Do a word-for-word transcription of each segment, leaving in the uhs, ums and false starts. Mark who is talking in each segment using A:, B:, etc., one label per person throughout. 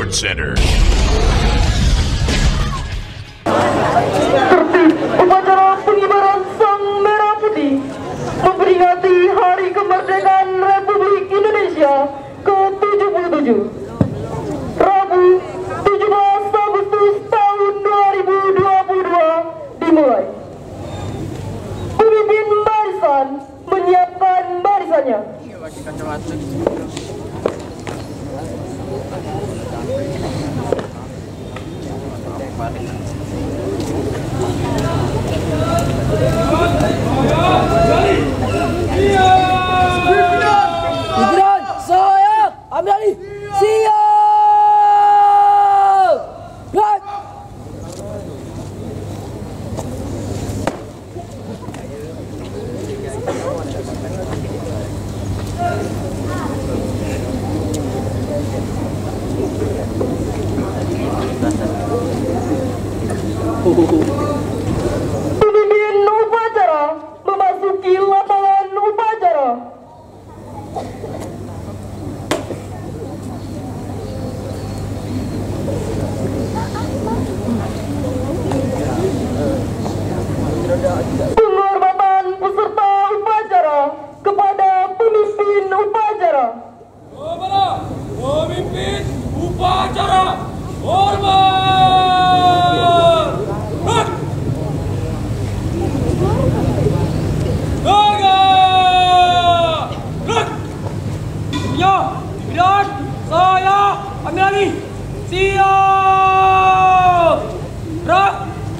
A: Sports Center.
B: Tertib upacara pengibaran Sang Merah Putih memperingati Hari Kemerdekaan Republik Indonesia ke tujuh puluh tujuh. Rabu, tujuh belas Agustus tahun dua ribu dua puluh dua dimulai. Pemimpin barisan menyiapkan barisannya.
C: Pimpinan, saya ambil alih. Siap. Baik.
B: Pemimpin upacara memasuki lapangan upacara. Penghormatan peserta upacara kepada pemimpin upacara.
D: Kepada pemimpin upacara, hormat. Hak. Tegak. Hak. Ya, pimpinan, saya ambil alih. Siap. Gerak.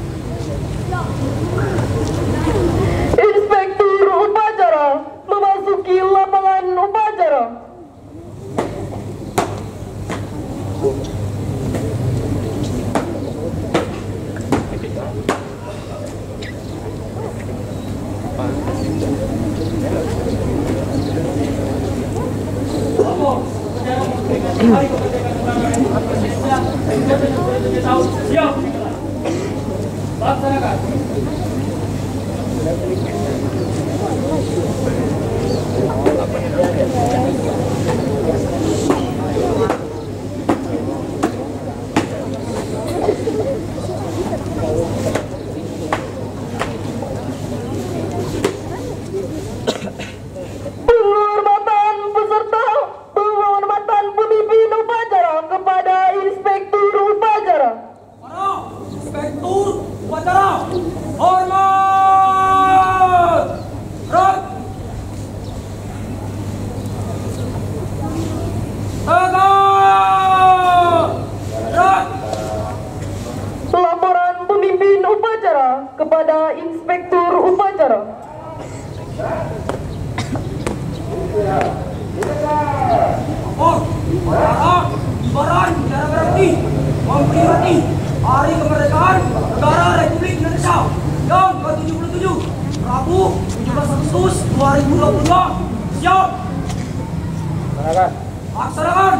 B: Inspektur upacara memasuki lapangan upacara.
D: Siap. Laksanakan.
B: Penghormatan peserta, penghormatan pemimpin upacara kepada inspektur upacara.
D: Para inspektur upacara, hormat. Gerak. Tegak. Gerak.
B: Laporan pemimpin upacara kepada inspektur upacara.
D: Oh, para ibaran negara berarti memperingati Hari Kemerdekaan Negara Republik Indonesia yang ke tujuh puluh tujuh, Rabu tujuh belas Agustus dua ribu dua puluh dua. Siap. Laksanakan.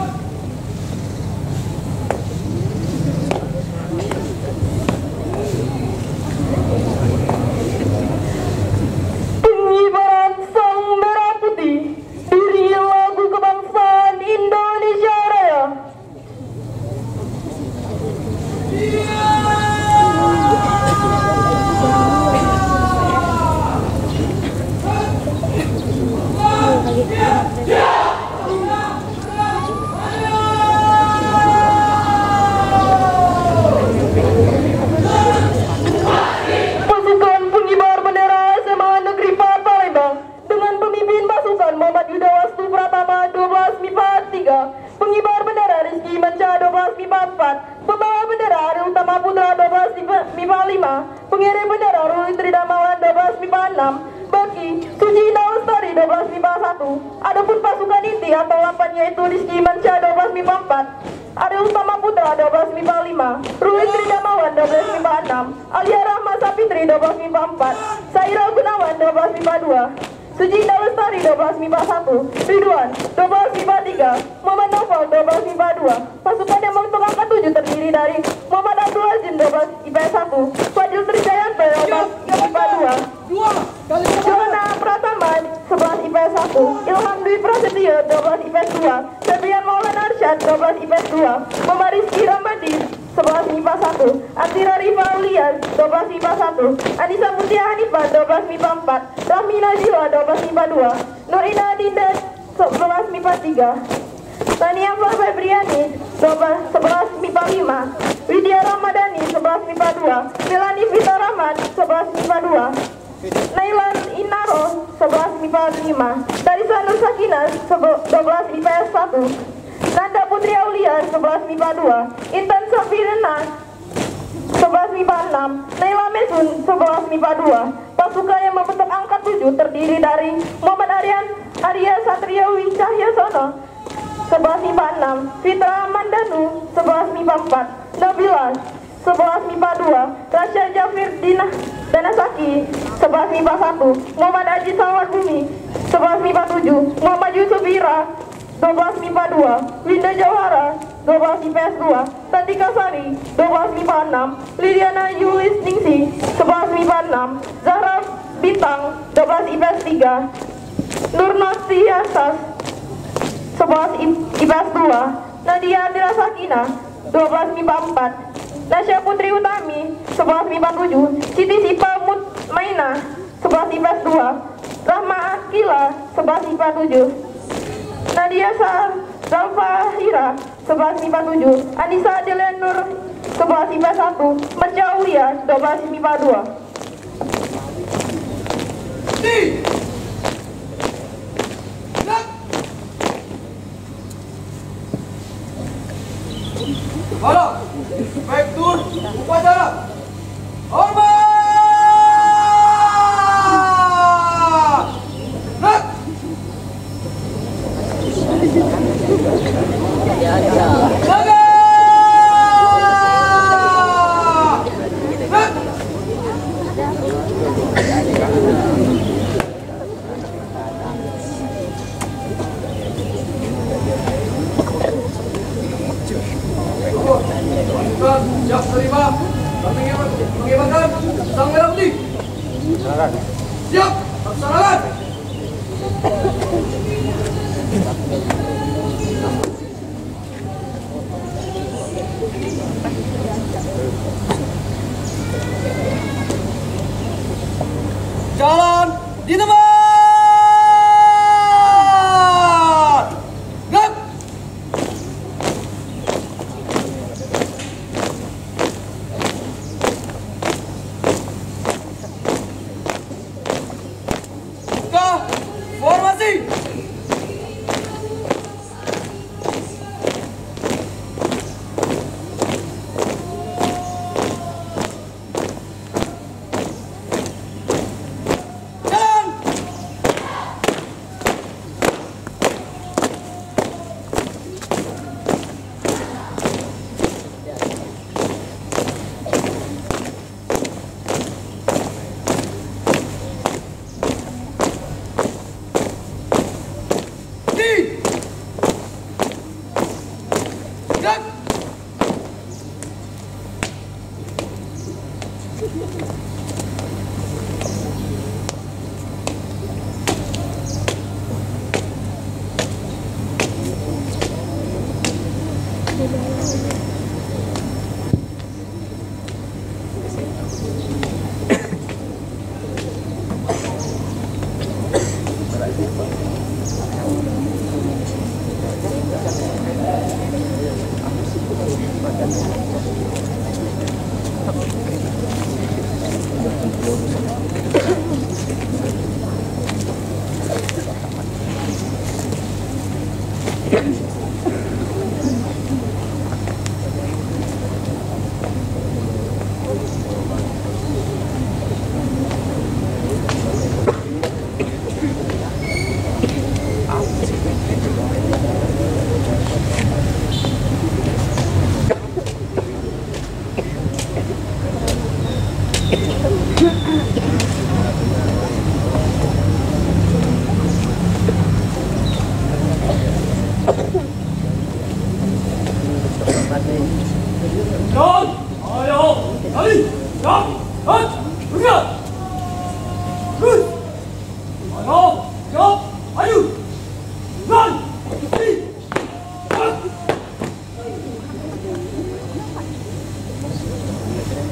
B: Pengibaran Sang Merah Putih diiringi lagu kebangsaan Indonesia Raya. Pasukan pengibar bendera S M A Negeri empat Palembang dengan pemimpin pasukan Muhammad Yudawastu Pratama dua belas M I P A tiga, pengibar bendera Rizky Manca dua belas M I P A empat, pembawa bendera Ari Utama Putra dua belas M I P A lima, pengirim bendera Ruli Tridamawan dua belas M I P A enam, Baki Suci Indah Lestari dua belas M I P A satu. Adapun pasukan inti atau delapan yaitu Rizky Manca dua belas M I P A empat, Ari Utama Putra dua belas M I P A lima, Ruli Tridamawan dua belas M I P A enam, Alia Rahma Sapitri dua belas M I P A empat, Saira Gunawan dua belas M I P A dua, Suci Indah Lestari dua belas M I P A satu, Ridwan dua belas M I P A tiga, Muhammad Novel dua belas M I P A dua. Pasukan yang membentuk angka tujuh terdiri dari Muhammad Abdul Azim dua belas I P S satu, Fadil Trijayanto dua belas I P A dua, Johanna Pratama sebelas I P S satu, Ilham Dwi Prasetyo dua belas I P S dua, Febrian Maulana Arsyad Hidayat dua belas I P S dua, Muhammad Rizky Ramadhi sebelas M I P A satu, Antira Rifa Aulia dua belas M I P A satu, Anissa Mutia Hanifah dua belas M I P A empat, Rahmi Najwa dua belas M I P A dua, Nurina Dinda sebelas M I P A tiga, Tania Febriani sebelas M I P A lima, Widya Ramadhani sebelas M I P A dua, Melani Vita Rahman sebelas M I P A dua, Nailan Inaro sebelas M I P A lima, Tarisa Nur Sakinah dua belas I P S satu, Nanda Putri Aulia sebelas M I P A dua, Intan Safirina sebelas M I P A enam, Naila Mesun sebelas M I P A dua. Pasukan yang membentuk angkat tujuh terdiri dari Muhammad Aryan Arya Satriawi Cahyasono sebelas M I P A enam, Fitra Mandanu sebelas M I P A empat, Nabila sebelas M I P A dua, Rasya Jafir Dina Danasaki sebelas M I P A satu, Muhammad Aji Sawar Bumi sebelas M I P A tujuh, Muhammad Yusuf Ira dua belas M I P A dua, Winda Jawara dua belas I P S dua, Tantika Sari dua belas M I P A enam, Liliana Yulis Ningsi sebelas M I P A enam, Zahra Bintang dua belas I P S tiga, Nurnati Yasas sebelas I P S dua, Nadia Andira Sakina dua belas M I P A empat, Nasya Putri Utami sebelas M I P A tujuh, Siti Sipa Mutmaina sebelas I P S dua, Rahma Akila sebelas I P A tujuh, Nadia Zalfahira sebelas M I P A tujuh, Anissa Delenur sebelas I P A satu, Merca Aulia dua belas M I P A dua.
A: Halo, baik tur upacara. Hormat. Nak. Jaga. Nak. Siap terima. Kami mengibarkan sang merah putih. Siap, laksanakan. Jalan di tempat. Gerak. Buka formasi. John, ayo, kali, jam, hot, bergerak, terus, ayo, jam, ayo, run, speed, hot.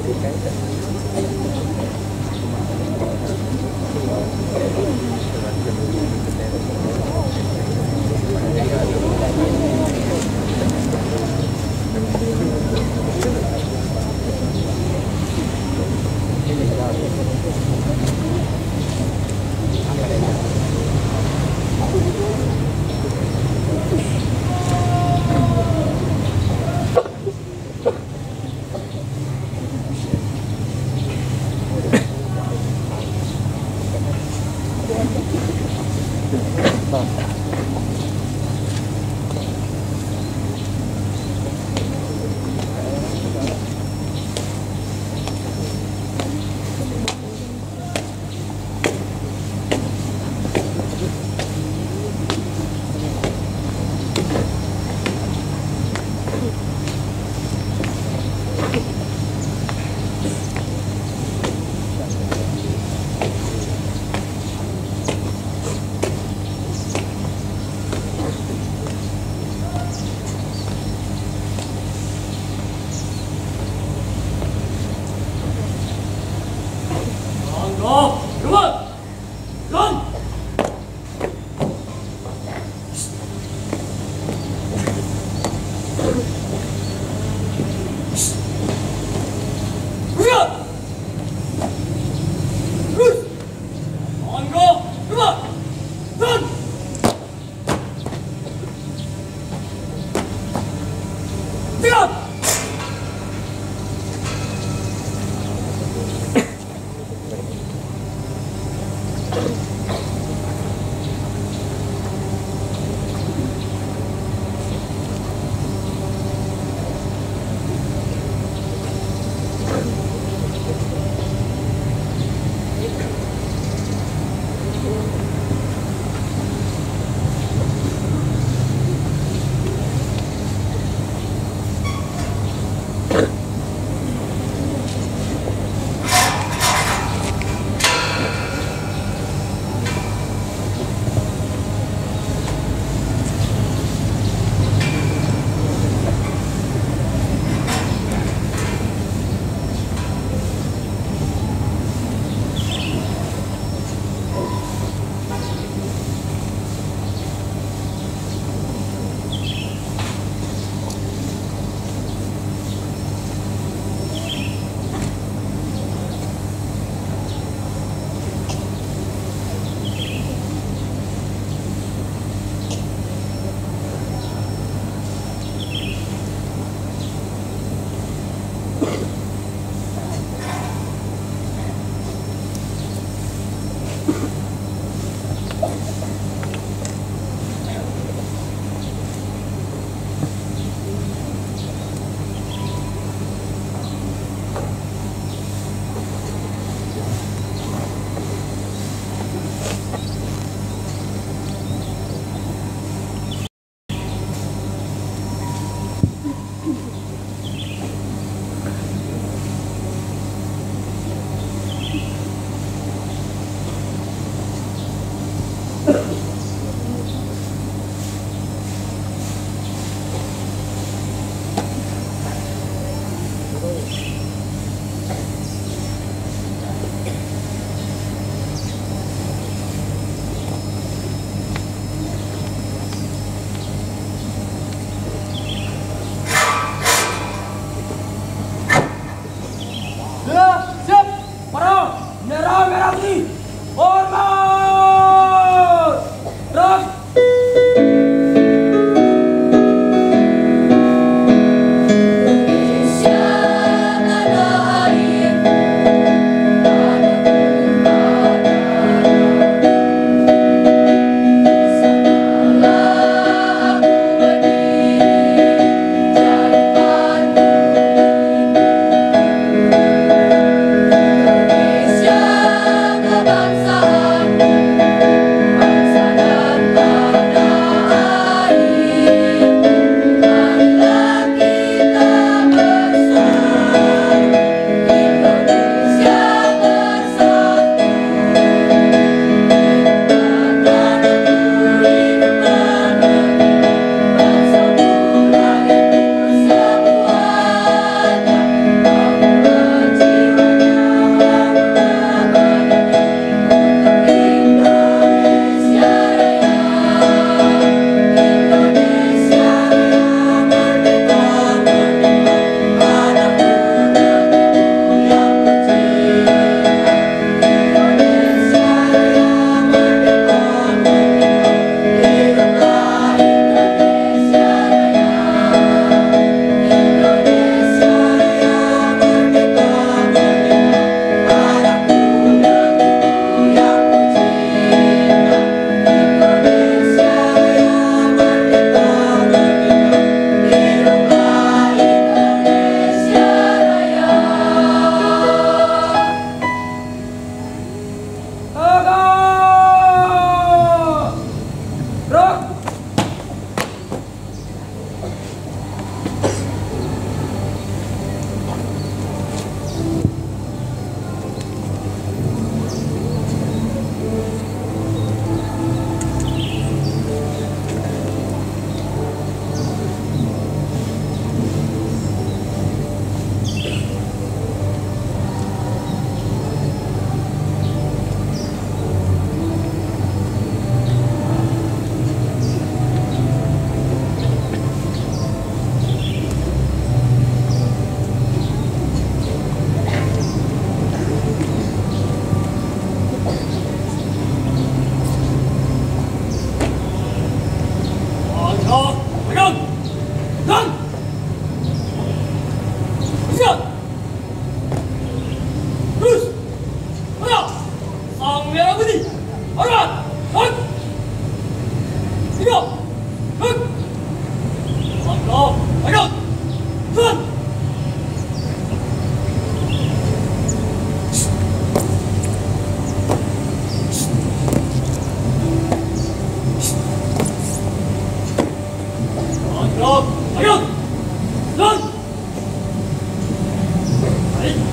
B: Indonesia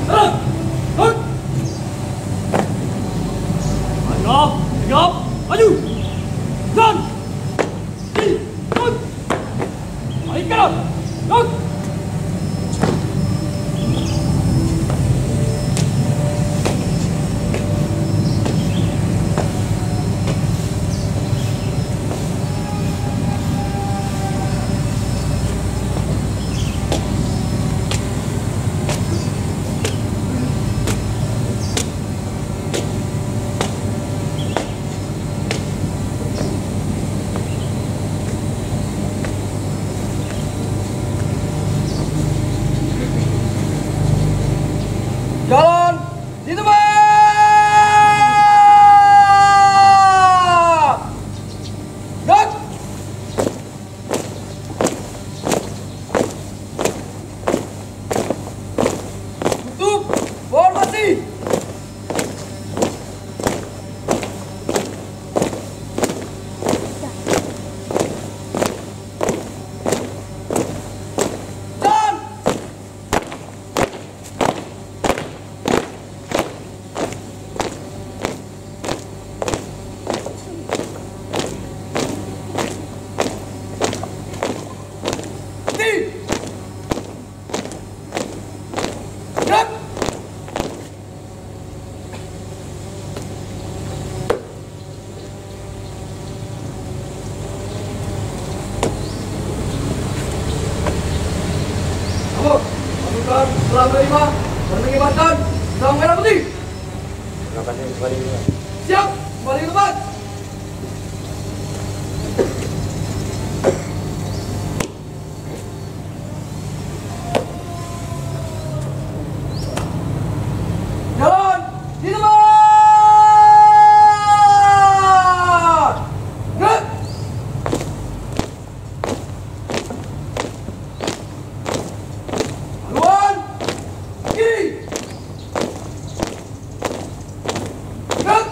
A: Serang! Hut! Tegap! Tegap! Maju! Jalan! Di! Hut! Balik kanan! Hut! Jalan di tempat. Gerak. Tutup formasi. Gerak! Kamu, pasukan setelah menerima dan mengibarkan sang merah putih. Terima kasih, kembali ke tempat. Siap, kembali ke tempat. Jalan di tempat. Gerak. Haluan kiri. Gerak.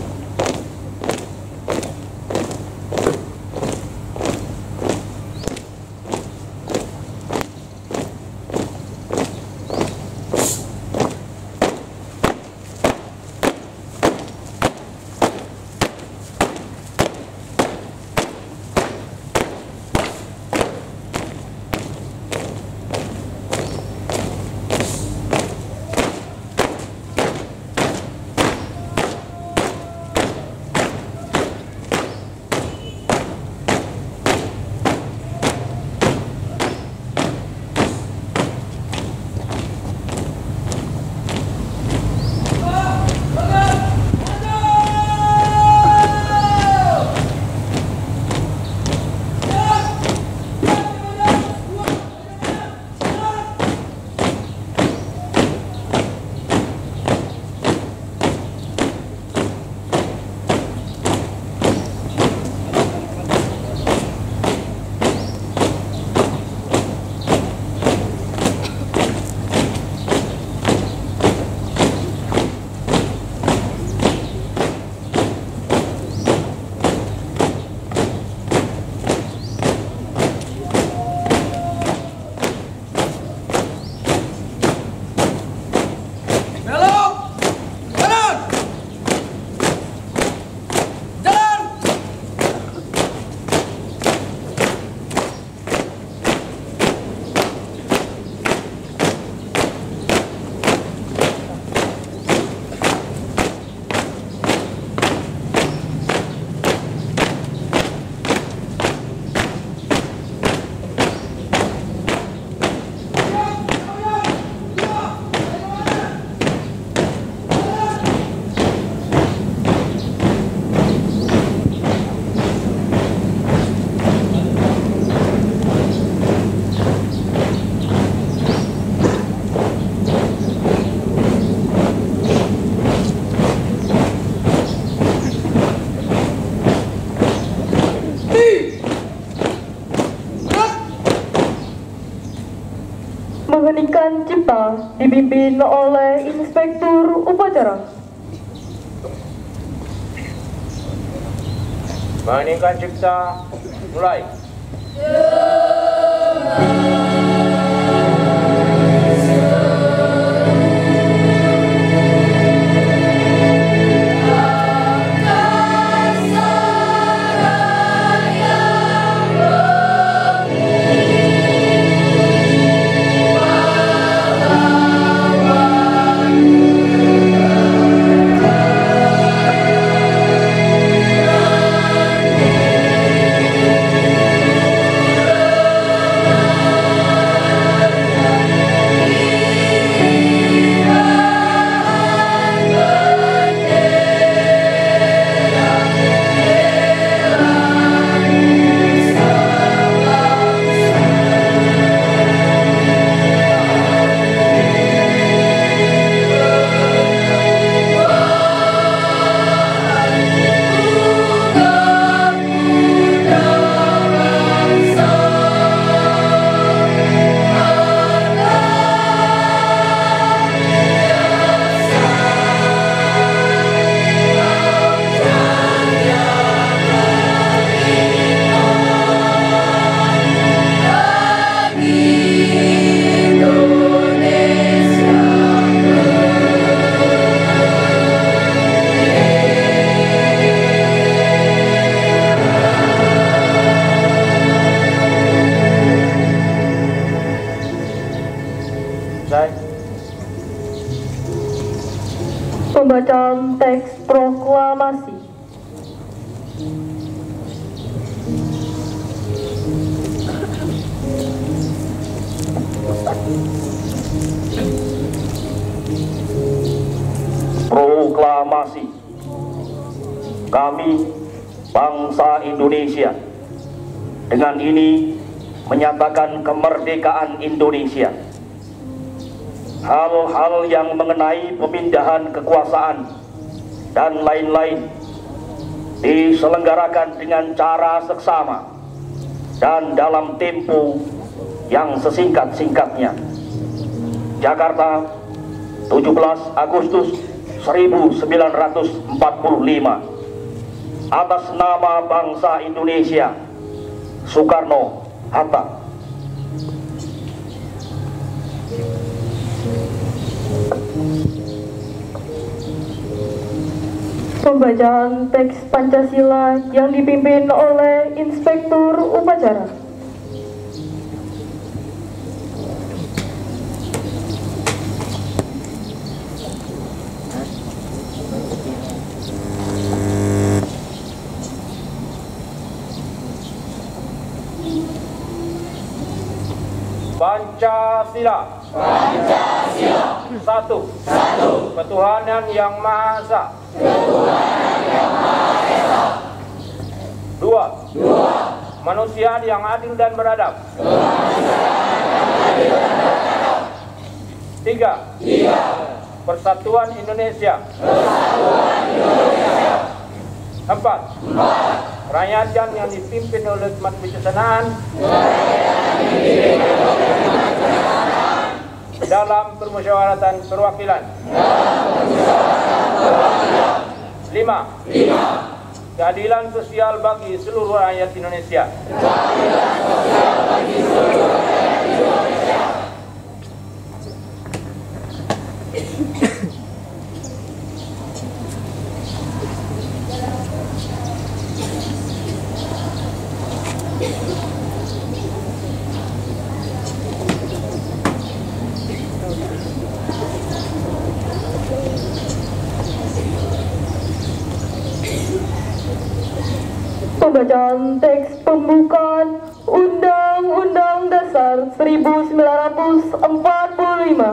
B: Menghentikan cipta dipimpin oleh Inspektur Upacara.
E: Menghentikan cipta, mulai.
B: Pembacaan teks proklamasi.
F: Proklamasi. Kami, bangsa Indonesia, dengan ini menyatakan kemerdekaan Indonesia. Hal-hal yang mengenai pemindahan kekuasaan dan lain-lain diselenggarakan dengan cara seksama dan dalam tempo yang sesingkat-singkatnya. Jakarta, tujuh belas Agustus seribu sembilan ratus empat puluh lima. Atas nama bangsa Indonesia, Soekarno-Hatta.
B: Pembacaan teks Pancasila yang dipimpin oleh Inspektur Upacara.
E: Pancasila. Pancasila. Satu. Satu. Ketuhanan yang Maha Esa. Ketuhanan yang Maha Esa. Dua. Dua. Manusia yang adil dan beradab. Kemanusiaan yang adil dan beradab. Tiga. Tiga. Persatuan Indonesia. Persatuan Indonesia. Empat. Empat. Rakyat yang dipimpin oleh umat kebijaksanaan dalam permusyawaratan perwakilan. Lima. Lima. Keadilan sosial bagi seluruh rakyat Indonesia. Keadilan sosial bagi seluruh rakyat Indonesia.
B: Pembacaan teks pembukaan Undang-Undang Dasar seribu sembilan ratus empat puluh lima.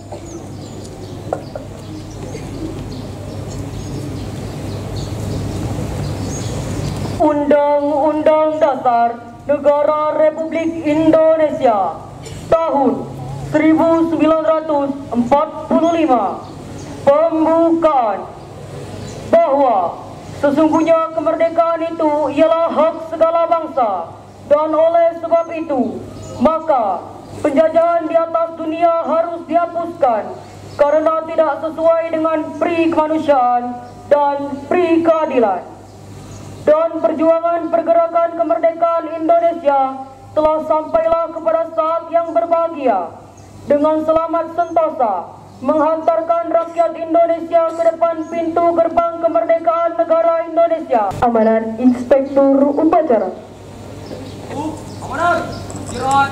B: Undang-Undang Dasar Negara Republik Indonesia tahun seribu sembilan ratus empat puluh lima. Pembukaan bahwa sesungguhnya kemerdekaan itu ialah hak segala bangsa, dan oleh sebab itu, maka penjajahan di atas dunia harus dihapuskan karena tidak sesuai dengan pri kemanusiaan dan pri keadilan. Dan perjuangan pergerakan kemerdekaan Indonesia telah sampailah kepada saat yang berbahagia, dengan selamat sentosa menghantarkan rakyat Indonesia ke depan pintu gerbang kemerdekaan negara Indonesia. Amanat Inspektur Upacara.
D: Amanat, istirahat,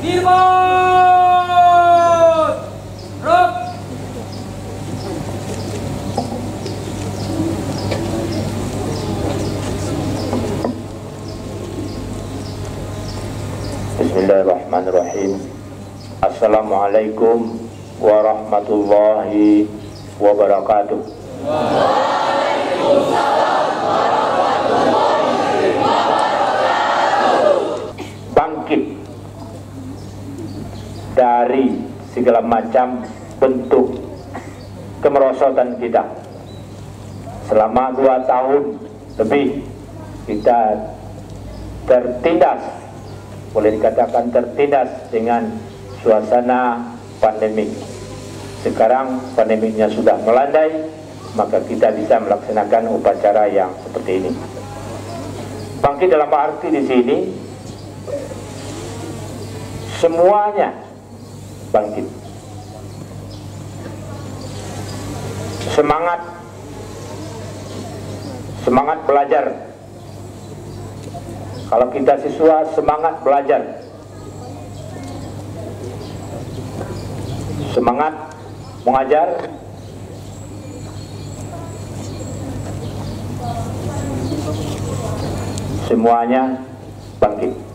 D: dirbot, rep.
E: Bismillahirrahmanirrahim. Assalamualaikum warahmatullahi wabarakatuh. Waalaikumsalam warahmatullahi wabarakatuh. Bangkit dari segala macam bentuk kemerosotan kita. Selama dua tahun lebih kita tertindas, boleh dikatakan tertindas dengan suasana pandemik. Sekarang pandemiknya sudah melandai, maka kita bisa melaksanakan upacara yang seperti ini. Bangkit dalam arti di sini semuanya bangkit. Semangat, semangat belajar. Kalau kita siswa, semangat belajar. Semangat mengajar, semuanya bangkit.